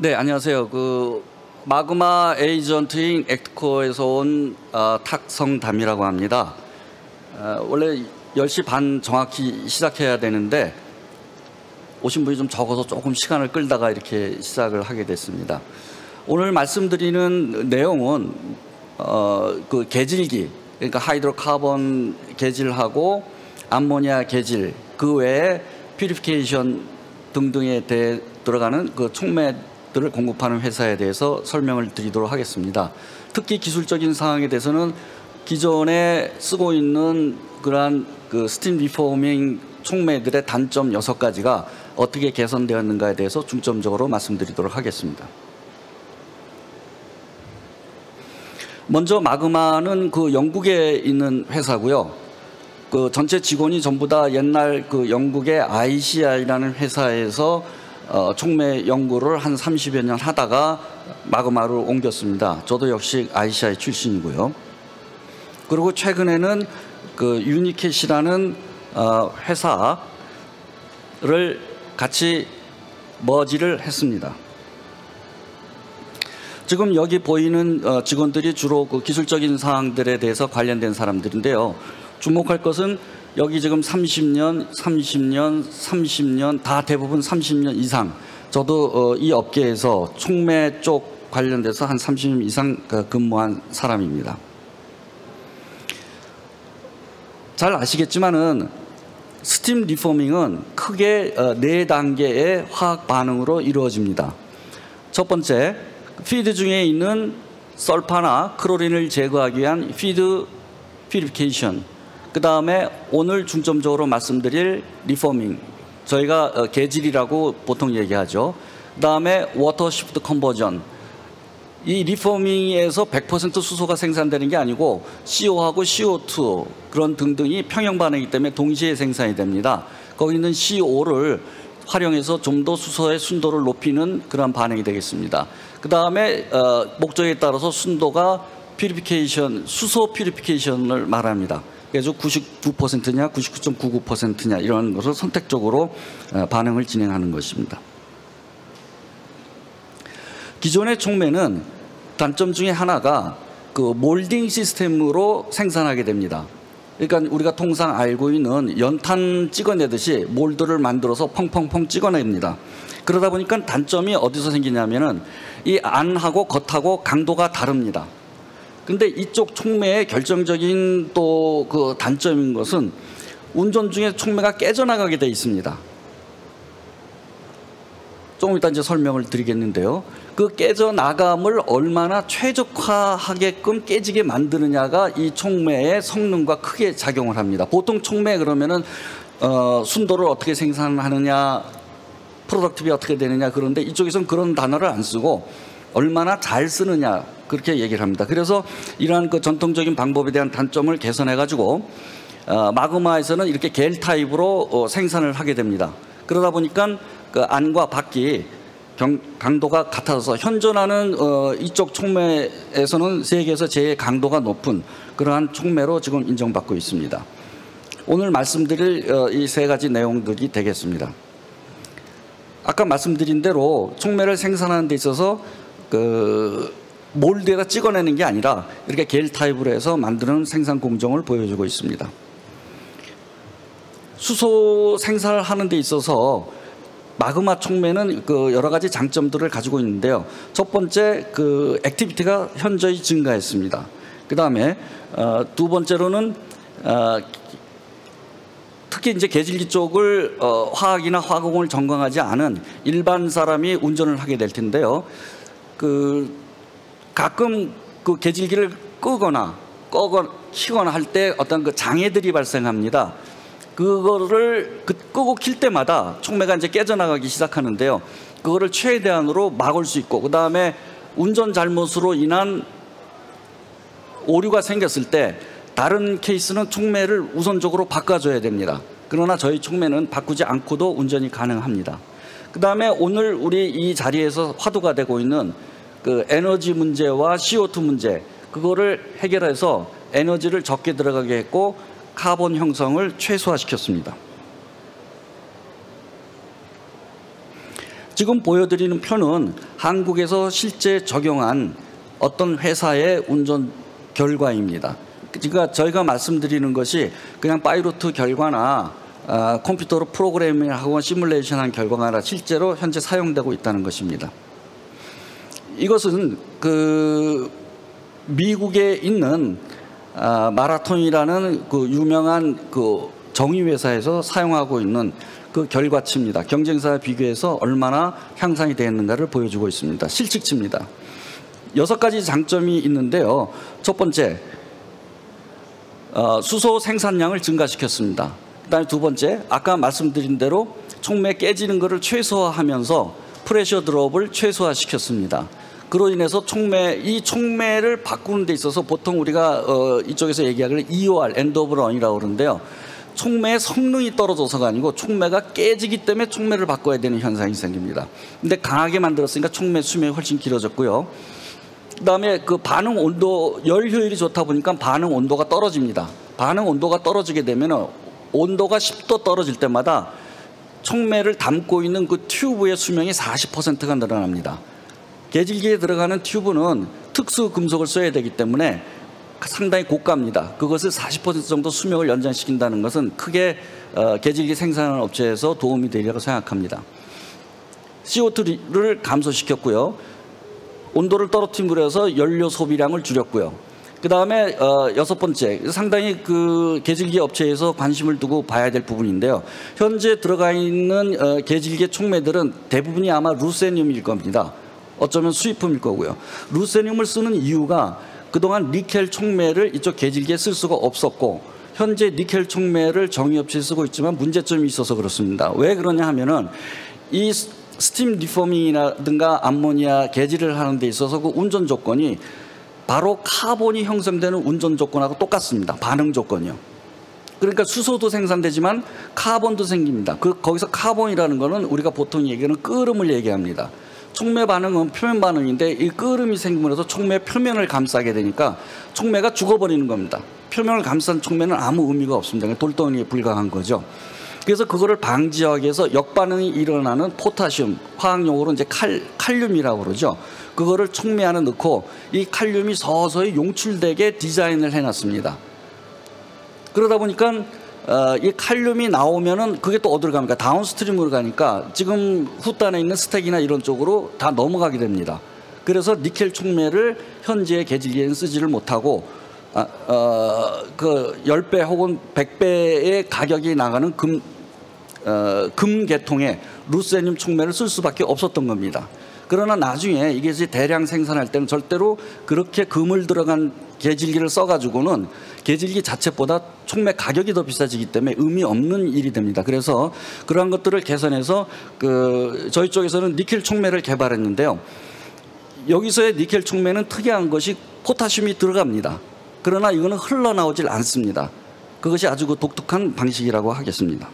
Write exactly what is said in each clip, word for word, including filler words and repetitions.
네, 안녕하세요. 그 마그마 에이전트인 액트코어에서 온 어, 탁성담이라고 합니다. 어, 원래 열 시 반 정확히 시작해야 되는데 오신 분이 좀 적어서 조금 시간을 끌다가 이렇게 시작을 하게 됐습니다. 오늘 말씀드리는 내용은 어, 그 계질기, 그러니까 하이드로카본 계질하고 암모니아 계질, 그 외에 퓨리피케이션 등등에 대해 들어가는 그 촉매들을 공급하는 회사에 대해서 설명을 드리도록 하겠습니다. 특히 기술적인 사항에 대해서는 기존에 쓰고 있는 그러한 그 스팀 리포밍 촉매들의 단점 여섯 가지가 어떻게 개선되었는가에 대해서 중점적으로 말씀드리도록 하겠습니다. 먼저 마그마는 그 영국에 있는 회사고요. 그 전체 직원이 전부 다 옛날 그 영국의 아이씨아이라는 회사에서 어, 촉매 연구를 한 삼십여 년 하다가 마그마로 옮겼습니다. 저도 역시 아이씨아이 출신이고요. 그리고 최근에는 그 유니캣이라는 어, 회사를 같이 머지를 했습니다. 지금 여기 보이는 어, 직원들이 주로 그 기술적인 사항들에 대해서 관련된 사람들인데요. 주목할 것은 여기 지금 삼십 년, 삼십 년, 삼십 년 다 대부분 삼십 년 이상. 저도 어, 이 업계에서 촉매 쪽 관련돼서 한 삼십 년 이상 근무한 사람입니다. 잘 아시겠지만은 스팀 리포밍은 크게 어, 네 단계의 화학 반응으로 이루어집니다. 첫 번째, 피드 중에 있는 설파나 크로린을 제거하기 위한 피드 퓨리피케이션. 그 다음에 오늘 중점적으로 말씀드릴 리포밍, 저희가 어, 계질이라고 보통 얘기하죠. 그 다음에 워터 시프트 컨버전. 이 리포밍에서 백 퍼센트 수소가 생산되는 게 아니고 씨오하고 씨오투 그런 등등이 평형 반응이기 때문에 동시에 생산이 됩니다. 거기 있는 씨오를 활용해서 좀 더 수소의 순도를 높이는 그런 반응이 되겠습니다. 그 다음에 어, 목적에 따라서 순도가 퓨리피케이션, 수소 퓨리피케이션을 말합니다. 그래서 구십구 퍼센트냐 구십구 점 구구 퍼센트냐 이런 것을 선택적으로 반응을 진행하는 것입니다. 기존의 촉매는 단점 중에 하나가 그 몰딩 시스템으로 생산하게 됩니다. 그러니까 우리가 통상 알고 있는 연탄 찍어내듯이 몰드를 만들어서 펑펑펑 찍어냅니다. 그러다 보니까 단점이 어디서 생기냐면은 이 안하고 겉하고 강도가 다릅니다. 근데 이쪽 촉매의 결정적인 또 그 단점인 것은 운전 중에 촉매가 깨져나가게 돼 있습니다. 조금 이따 이제 설명을 드리겠는데요. 그 깨져나감을 얼마나 최적화하게끔 깨지게 만드느냐가 이 촉매의 성능과 크게 작용을 합니다. 보통 촉매 그러면은 어, 순도를 어떻게 생산하느냐, 프로덕티비 어떻게 되느냐, 그런데 이쪽에서는 그런 단어를 안 쓰고 얼마나 잘 쓰느냐 그렇게 얘기를 합니다. 그래서 이러한 그 전통적인 방법에 대한 단점을 개선해 가지고 어, 마그마에서는 이렇게 겔 타입으로 어, 생산을 하게 됩니다. 그러다 보니까 그 안과 밖이 경, 강도가 같아서 현존하는 어, 이쪽 촉매에서는 세계에서 제일 강도가 높은 그러한 촉매로 지금 인정받고 있습니다. 오늘 말씀드릴 어, 이 세 가지 내용들이 되겠습니다. 아까 말씀드린 대로 촉매를 생산하는 데 있어서 그 몰드에다 찍어내는 게 아니라 이렇게 겔 타입으로 해서 만드는 생산 공정을 보여주고 있습니다. 수소 생산을 하는 데 있어서 마그마 촉매는 그 여러 가지 장점들을 가지고 있는데요. 첫 번째, 그 액티비티가 현저히 증가했습니다. 그 다음에 어, 두 번째로는 어, 특히 이제 계질기 쪽을 어, 화학이나 화공을 전공하지 않은 일반 사람이 운전을 하게 될 텐데요. 그 가끔 그 계질기를 끄거나 꺼거나 키거나 할 때 어떤 그 장애들이 발생합니다. 그거를 그 끄고 킬 때마다 촉매가 이제 깨져나가기 시작하는데요. 그거를 최대한으로 막을 수 있고, 그 다음에 운전 잘못으로 인한 오류가 생겼을 때 다른 케이스는 촉매를 우선적으로 바꿔줘야 됩니다. 그러나 저희 촉매는 바꾸지 않고도 운전이 가능합니다. 그 다음에 오늘 우리 이 자리에서 화두가 되고 있는 그 에너지 문제와 씨오투 문제, 그거를 해결해서 에너지를 적게 들어가게 했고 카본 형성을 최소화시켰습니다. 지금 보여드리는 표는 한국에서 실제 적용한 어떤 회사의 운전 결과입니다. 그러니까 저희가 말씀드리는 것이 그냥 파이로트 결과나 아, 컴퓨터로 프로그래밍하고 시뮬레이션한 결과가 아니라 실제로 현재 사용되고 있다는 것입니다. 이것은 그 미국에 있는 아, 마라톤이라는 그 유명한 그 정유회사에서 사용하고 있는 그 결과치입니다. 경쟁사와 비교해서 얼마나 향상이 되었는가를 보여주고 있습니다. 실측치입니다. 여섯 가지 장점이 있는데요. 첫 번째, 어, 수소 생산량을 증가시켰습니다. 그다음에 두 번째, 아까 말씀드린 대로 촉매 깨지는 것을 최소화하면서 프레셔 드롭을 최소화시켰습니다. 그로 인해서 촉매, 이 촉매를 바꾸는 데 있어서 보통 우리가 어, 이쪽에서 얘기하기를 이오알, 엔드 오브 런이라고 그러는데요. 촉매의 성능이 떨어져서가 아니고 촉매가 깨지기 때문에 촉매를 바꿔야 되는 현상이 생깁니다. 근데 강하게 만들었으니까 촉매 수명이 훨씬 길어졌고요. 그다음에 그 반응 온도, 열 효율이 좋다 보니까 반응 온도가 떨어집니다. 반응 온도가 떨어지게 되면 온도가 십 도 떨어질 때마다 촉매를 담고 있는 그 튜브의 수명이 사십 퍼센트가 늘어납니다. 계질기에 들어가는 튜브는 특수 금속을 써야 되기 때문에 상당히 고가입니다. 그것을 사십 퍼센트 정도 수명을 연장시킨다는 것은 크게 어, 계질기 생산하는 업체에서 도움이 되리라고 생각합니다. 씨오투를 감소시켰고요. 온도를 떨어뜨리면서 연료 소비량을 줄였고요. 그 다음에 어, 여섯 번째, 상당히 그 계질기 업체에서 관심을 두고 봐야 될 부분인데요. 현재 들어가 있는 어, 계질기 촉매들은 대부분이 아마 루세늄일 겁니다. 어쩌면 수입품일 거고요. 루세늄을 쓰는 이유가 그동안 니켈 촉매를 이쪽 계질기에 쓸 수가 없었고 현재 니켈 촉매를 정유업체에 쓰고 있지만 문제점이 있어서 그렇습니다. 왜 그러냐 하면은 이 스팀 리포밍이라든가 암모니아 계질을 하는 데 있어서 그 운전 조건이 바로 카본이 형성되는 운전 조건하고 똑같습니다. 반응 조건이요. 그러니까 수소도 생산되지만 카본도 생깁니다. 그 거기서 카본이라는 거는 우리가 보통 얘기하는 끓음을 얘기합니다. 촉매 반응은 표면 반응인데 이 끓음이 생기면서 촉매 표면을 감싸게 되니까 촉매가 죽어버리는 겁니다. 표면을 감싼 촉매는 아무 의미가 없습니다. 돌덩이에 불과한 거죠. 그래서 그거를 방지하기 위해서 역반응이 일어나는 포타슘, 화학용어로 이제 칼, 칼륨이라고 그러죠. 그거를 촉매 안에 넣고 이 칼륨이 서서히 용출되게 디자인을 해놨습니다. 그러다 보니까 어, 이 칼륨이 나오면은 그게 또 어디로 갑니까? 다운스트림으로 가니까 지금 후단에 있는 스택이나 이런 쪽으로 다 넘어가게 됩니다. 그래서 니켈 촉매를 현재 계질기에는 쓰지를 못하고 아, 어, 그 십 배 혹은 백 배의 가격이 나가는 금, 어, 금 계통의 루세늄 촉매를 쓸 수밖에 없었던 겁니다. 그러나 나중에 이게 이제 대량 생산할 때는 절대로 그렇게 금을 들어간 계질기를 써가지고는 계질기 자체보다 촉매 가격이 더 비싸지기 때문에 의미 없는 일이 됩니다. 그래서 그러한 것들을 개선해서 그 저희 쪽에서는 니켈 촉매를 개발했는데요. 여기서의 니켈 촉매는 특이한 것이 포타슘이 들어갑니다. 그러나 이거는 흘러나오질 않습니다. 그것이 아주 그 독특한 방식이라고 하겠습니다.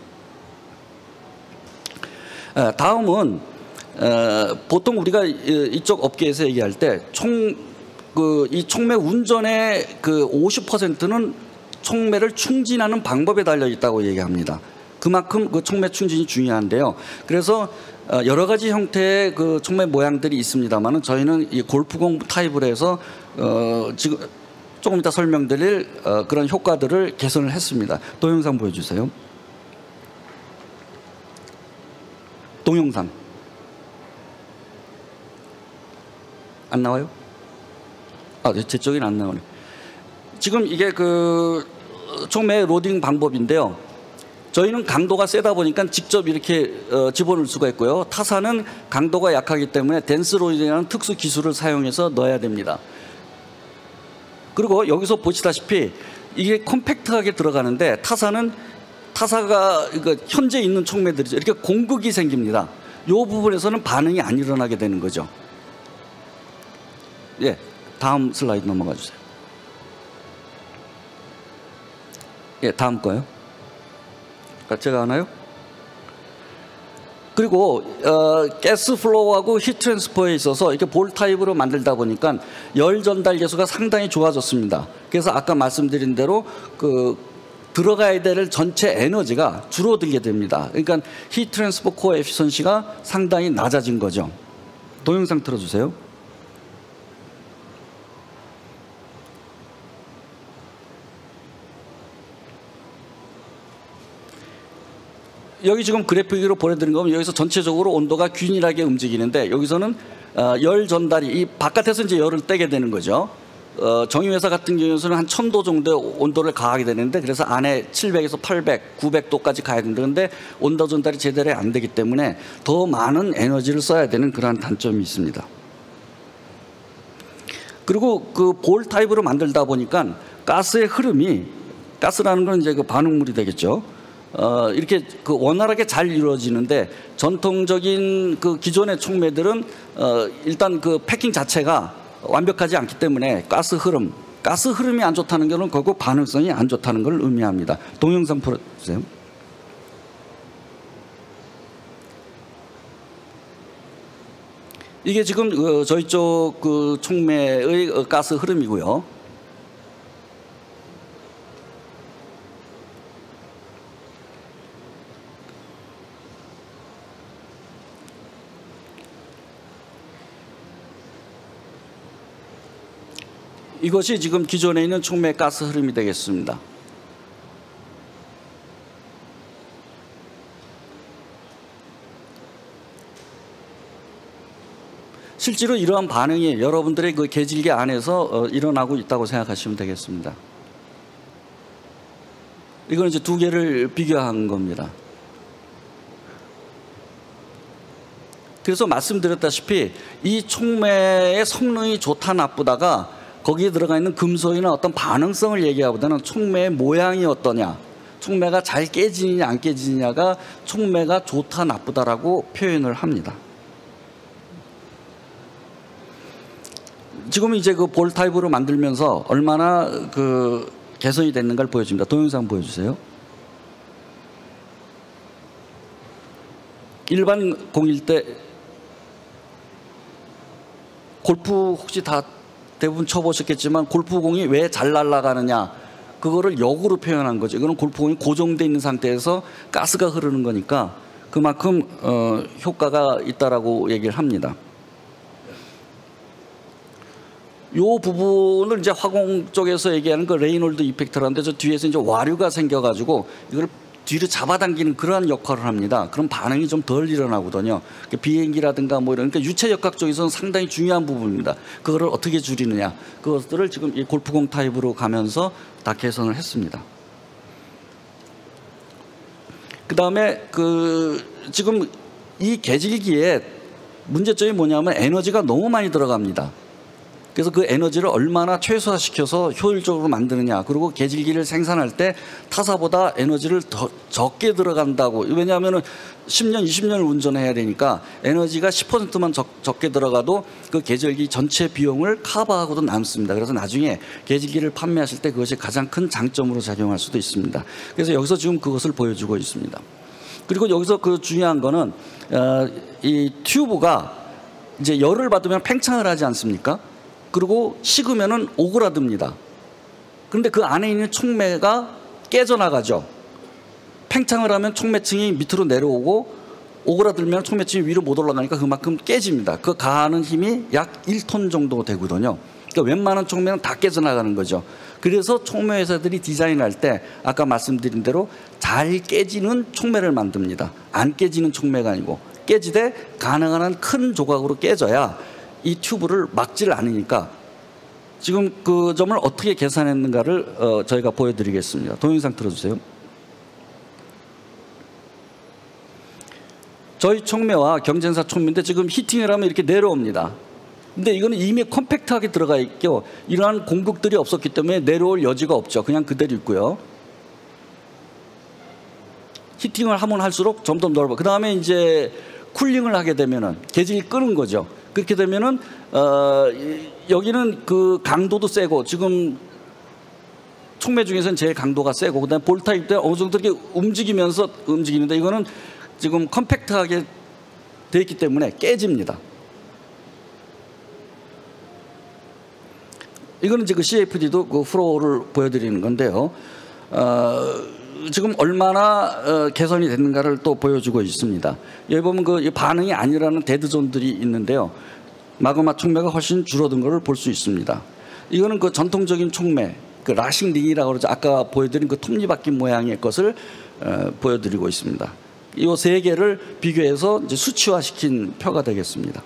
다음은 보통 우리가 이쪽 업계에서 얘기할 때 총 그 이 촉매 운전의 그 오십 퍼센트는 촉매를 충진하는 방법에 달려 있다고 얘기합니다. 그만큼 그 촉매 충진이 중요한데요. 그래서 여러 가지 형태의 그 촉매 모양들이 있습니다만은 저희는 이 골프공 타입으로 해서 어 지금 조금 이따 설명드릴 어 그런 효과들을 개선을 했습니다. 동영상 보여주세요. 동영상 안 나와요? 아, 제 쪽에는 안 나오네. 지금 이게 그 촉매 로딩 방법인데요. 저희는 강도가 세다 보니까 직접 이렇게 어, 집어넣을 수가 있고요. 타사는 강도가 약하기 때문에 댄스 로딩이라는 특수 기술을 사용해서 넣어야 됩니다. 그리고 여기서 보시다시피 이게 컴팩트하게 들어가는데 타사는 타사가 이거 현재 있는 촉매들이죠. 이렇게 공극이 생깁니다. 이 부분에서는 반응이 안 일어나게 되는 거죠. 예, 다음 슬라이드 넘어가 주세요. 예, 다음 거요. 제가 하나요? 그리고 어, 가스 플로우하고 히트 트랜스퍼에 있어서 이렇게 볼 타입으로 만들다 보니까 열 전달 계수가 상당히 좋아졌습니다. 그래서 아까 말씀드린 대로 그 들어가야 될 전체 에너지가 줄어들게 됩니다. 그러니까 히트 트랜스퍼 코에피션시가 상당히 낮아진 거죠. 동영상 틀어주세요. 여기 지금 그래픽으로 보내드린 거면 여기서 전체적으로 온도가 균일하게 움직이는데 여기서는 어, 열 전달이 이 바깥에서 이제 열을 떼게 되는 거죠. 어, 정유회사 같은 경우에는 한 천 도 정도의 온도를 가하게 되는데 그래서 안에 칠백에서 팔백, 구백 도까지 가야 된다. 근데 온도 전달이 제대로 안 되기 때문에 더 많은 에너지를 써야 되는 그러한 단점이 있습니다. 그리고 그 볼 타입으로 만들다 보니까 가스의 흐름이, 가스라는 건 이제 그 반응물이 되겠죠. 어, 이렇게 그 원활하게 잘 이루어지는데 전통적인 그 기존의 촉매들은 어, 일단 그 패킹 자체가 완벽하지 않기 때문에 가스 흐름, 가스 흐름이 안 좋다는 것은 결국 반응성이 안 좋다는 걸 의미합니다. 동영상 보여주세요. 이게 지금 어, 저희 쪽 그 촉매의 어, 가스 흐름이고요. 이것이 지금 기존에 있는 촉매 가스 흐름이 되겠습니다. 실제로 이러한 반응이 여러분들의 그 계질기 안에서 어, 일어나고 있다고 생각하시면 되겠습니다. 이건 이제 두 개를 비교한 겁니다. 그래서 말씀드렸다시피 이 촉매의 성능이 좋다 나쁘다가 거기에 들어가 있는 금속이나 어떤 반응성을 얘기하보다는 촉매의 모양이 어떠냐, 촉매가 잘 깨지느냐 안 깨지느냐가 촉매가 좋다 나쁘다라고 표현을 합니다. 지금 이제 그 볼 타입으로 만들면서 얼마나 그 개선이 됐는가를 보여줍니다. 동영상 보여주세요. 일반 공일 때 골프 혹시 다 대부분 쳐보셨겠지만 골프공이 왜 잘 날아가느냐, 그거를 역으로 표현한 거죠. 이거는 골프공이 고정되어 있는 상태에서 가스가 흐르는 거니까 그만큼 어, 효과가 있다라고 얘기를 합니다. 이 부분을 이제 화공 쪽에서 얘기하는 그 레이놀드 이펙트라는데 저 뒤에서 이제 와류가 생겨가지고 이걸 뒤로 잡아당기는 그러한 역할을 합니다. 그럼 반응이 좀 덜 일어나거든요. 비행기라든가 뭐 이런, 그러니까 유체 역학 쪽에서는 상당히 중요한 부분입니다. 그거를 어떻게 줄이느냐, 그것들을 지금 이 골프공 타입으로 가면서 다 개선을 했습니다. 그 다음에 그 지금 이 계질기에 문제점이 뭐냐면 에너지가 너무 많이 들어갑니다. 그래서 그 에너지를 얼마나 최소화시켜서 효율적으로 만드느냐, 그리고 계질기를 생산할 때 타사보다 에너지를 더 적게 들어간다고. 왜냐하면 십 년, 이십 년을 운전해야 되니까 에너지가 십 퍼센트만 적, 적게 들어가도 그 계질기 전체 비용을 커버하고도 남습니다. 그래서 나중에 계질기를 판매하실 때 그것이 가장 큰 장점으로 작용할 수도 있습니다. 그래서 여기서 지금 그것을 보여주고 있습니다. 그리고 여기서 그 중요한 거는 어, 이 튜브가 이제 열을 받으면 팽창을 하지 않습니까? 그리고 식으면은 오그라듭니다. 그런데 그 안에 있는 촉매가 깨져나가죠. 팽창을 하면 촉매층이 밑으로 내려오고 오그라들면 촉매층이 위로 못 올라가니까 그만큼 깨집니다. 그 가하는 힘이 약 일 톤 정도 되거든요. 그러니까 웬만한 촉매는 다 깨져나가는 거죠. 그래서 촉매 회사들이 디자인할 때 아까 말씀드린 대로 잘 깨지는 촉매를 만듭니다. 안 깨지는 촉매가 아니고 깨지되 가능한 한 큰 조각으로 깨져야 이 튜브를 막지를 않으니까. 지금 그 점을 어떻게 계산했는가를 어, 저희가 보여드리겠습니다. 동영상 틀어주세요. 저희 촉매와 경쟁사 촉매인데 지금 히팅을 하면 이렇게 내려옵니다. 근데 이거는 이미 컴팩트하게 들어가 있고 이러한 공극들이 없었기 때문에 내려올 여지가 없죠. 그냥 그대로 있고요. 히팅을 하면 할수록 점점 넓어. 그 다음에 이제 쿨링을 하게 되면은 계질이 끄는 거죠. 그렇게 되면은 어, 여기는 그 강도도 세고 지금 촉매 중에서는 제일 강도가 세고 그다음에 볼 타입 때 어느 정도 이렇게 움직이면서 움직이는데 이거는 지금 컴팩트하게 되어 있기 때문에 깨집니다. 이거는 지금 씨에이프디도 그 프로를 보여드리는 건데요. 어, 지금 얼마나 어, 개선이 됐는가를 또 보여주고 있습니다. 여기 보면 그 반응이 아니라는 데드존들이 있는데요. 마그마 촉매가 훨씬 줄어든 것을 볼 수 있습니다. 이거는 그 전통적인 촉매, 그 라싱 링이라고 그러죠. 아까 보여드린 그 톱니바퀴 모양의 것을 어, 보여드리고 있습니다. 이 세 개를 비교해서 이제 수치화시킨 표가 되겠습니다.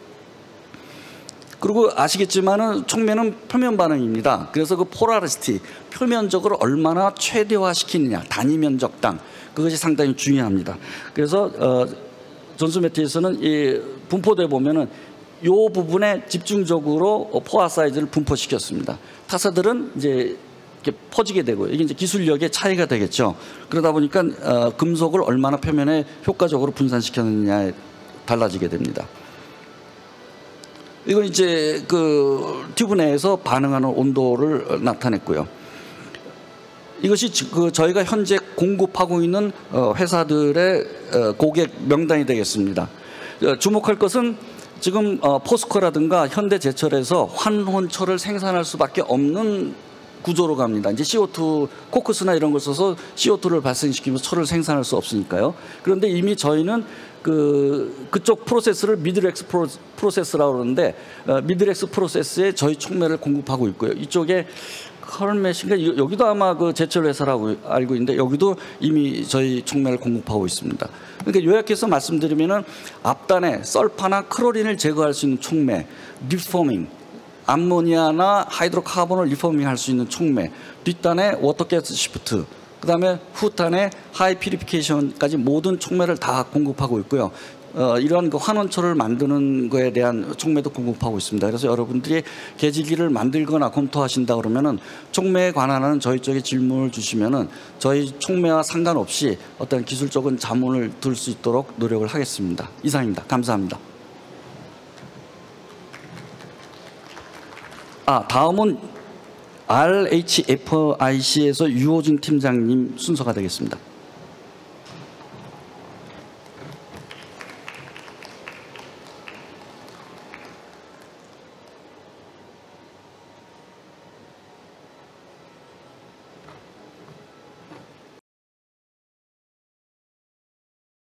그리고 아시겠지만은 촉매는 표면 반응입니다. 그래서 그 폴라리스티, 표면적으로 얼마나 최대화시키느냐, 단위 면적당, 그것이 상당히 중요합니다. 그래서 어, 존슨 매트에서는 이 분포대 보면은 이 부분에 집중적으로 포화 사이즈를 분포시켰습니다. 타사들은 이제 이렇게 퍼지게 되고, 이게 이제 기술력의 차이가 되겠죠. 그러다 보니까 어, 금속을 얼마나 표면에 효과적으로 분산시켰느냐에 달라지게 됩니다. 이건 이제 그 튜브 내에서 반응하는 온도를 나타냈고요. 이것이 그 저희가 현재 공급하고 있는 회사들의 고객 명단이 되겠습니다. 주목할 것은 지금 포스코라든가 현대제철에서 환원철을 생산할 수밖에 없는 구조로 갑니다. 이제 씨오투, 코크스나 이런 걸 써서 씨오투를 발생시키면서 철을 생산할 수 없으니까요. 그런데 이미 저희는 그, 그쪽 프로세스를 미들엑스 프로세스라고 그러는데, 어, 미들엑스 프로세스에 저희 촉매를 공급하고 있고요. 이쪽에 컬맷인가, 여기도 아마 그 제철 회사라고 알고 있는데, 여기도 이미 저희 촉매를 공급하고 있습니다. 그러니까 요약해서 말씀드리면은 앞단에 설파나 크로린을 제거할 수 있는 촉매, 리포밍, 암모니아나 하이드로카본을 리포밍 할 수 있는 촉매, 뒷단에 워터가스 시프트, 그 다음에 후단에 하이 피리피케이션까지 모든 촉매를 다 공급하고 있고요. 어, 이러한 그 환원철을 만드는 거에 대한 촉매도 공급하고 있습니다. 그래서 여러분들이 개지기를 만들거나 검토하신다 그러면은 촉매에 관한 저희 쪽에 질문을 주시면은 저희 촉매와 상관없이 어떤 기술적인 자문을 들 수 있도록 노력을 하겠습니다. 이상입니다. 감사합니다. 아, 다음은 알에이치에프아이씨에서 유호준 팀장님 순서가 되겠습니다.